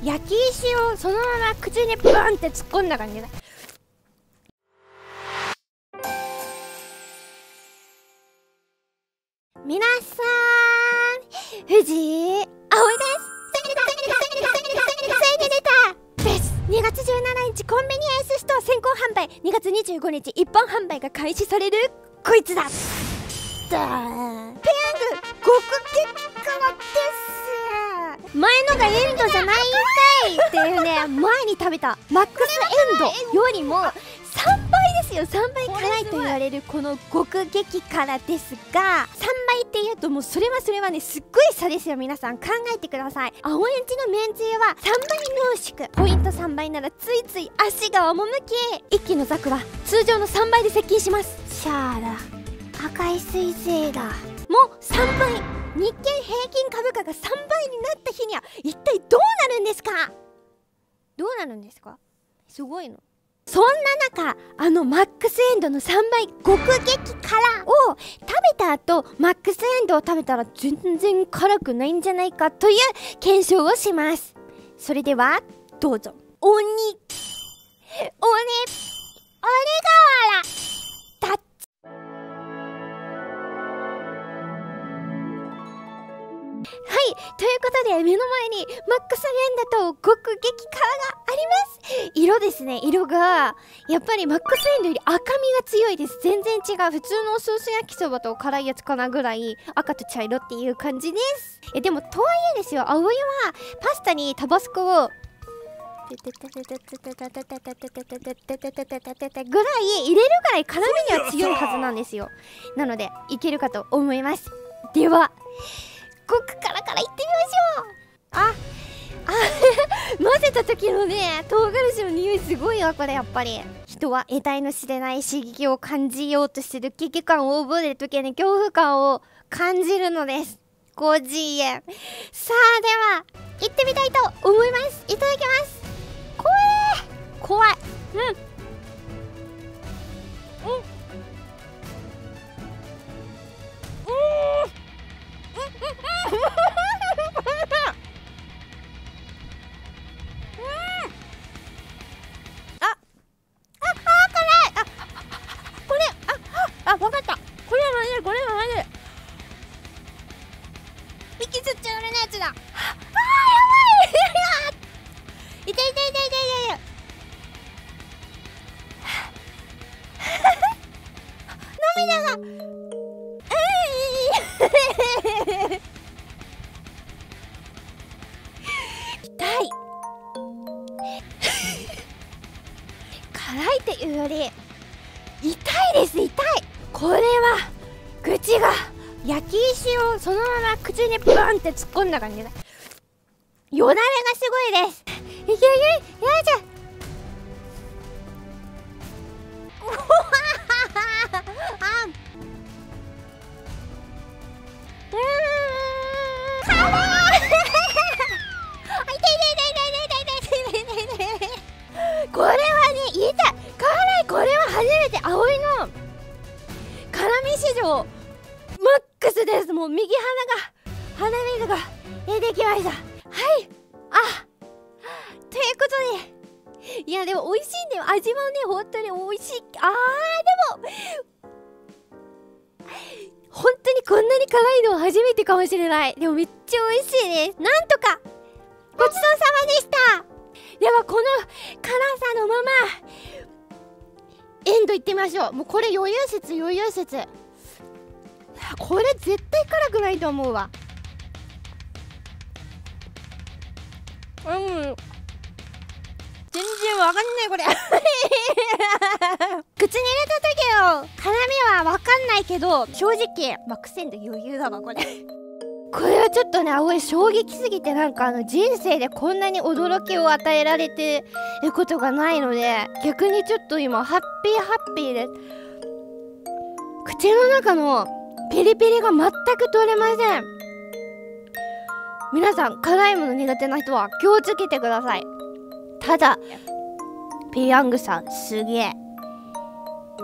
焼き石をそのまま口にブーンって突っ込んだ感じだ。皆さん、藤井葵です。ついに出たです。2月17日コンビニエンスストア先行販売、2月25日一般販売が開始されるこいつだ。ペヤング極激辛です。前のがエンドじゃないんかいっていうね、前に食べたマックスエンドよりも3倍ですよ。3倍辛いと言われるこの極激辛ですが、3倍って言うともうそれはね、すっごい差ですよ。皆さん考えてください。青えんちのめんつゆは3倍濃縮、ポイント3倍ならついつい足が赴き、一気のザクは通常の3倍で接近します。シャーラ赤い彗星だ。もう3倍、日経平均株価が3倍になった日には一体どうなるんですか？どうなるんですか？すごいの。そんな中、マックスエンドの3倍極激辛を食べた後、マックスエンドを食べたら全然辛くないんじゃないかという検証をします。それではどうぞ。鬼瓦タッチ。はい、ということで目の前にマックスエンドと極激辛があります。色ですね、色がやっぱりマックスエンドより赤みが強いです。全然違う。普通のソース焼きそばと辛いやつかなぐらい赤と茶色っていう感じです。でもとはいえですよ、葵はパスタにタバスコをぐらい入れるぐらい辛みには強いはずなんですよ。なのでいけるかと思います。では極辛からいってみましょう。混ぜた時のね、唐辛子の匂いすごいわ。これやっぱり人は得体の知れない刺激を感じようとしてる危機感を覚える時に恐怖感を感じるのです。50円。さあでは行ってみたいと思います。いただきます。怖い。わかった。これはまずい。息吸っちゃダメなやつだ。やばい。痛い。涙が。痛い。辛いっていうより痛いです。これは口が焼き石をそのまま口にブーンって突っ込んだ感じだ。よだれがすごいです。よいしょ。これはね、痛い。辛い。これは初めて葵の辛み史上マックスです。もう右鼻水が出てきました。はい。ということで、いやでも美味しいんだよ。味はね、本当に美味しい。でも本当にこんなに辛いのは初めてかもしれない。でもめっちゃ美味しいです。なんとかごちそうさまでした。ではこの辛さのままエンドいってみましょう。もうこれ余裕説。これ絶対辛くないと思うわ。全然わかんないこれ。口に入れた時の辛みはわかんないけど、正直マックスエンド余裕だわこれ。これはちょっとね、葵衝撃すぎて、人生でこんなに驚きを与えられてることがないので、逆にちょっと今ハッピーです。口の中のピリピリが全く取れません。皆さん辛いもの苦手な人は気をつけてください。ただペヤングさんすげえ。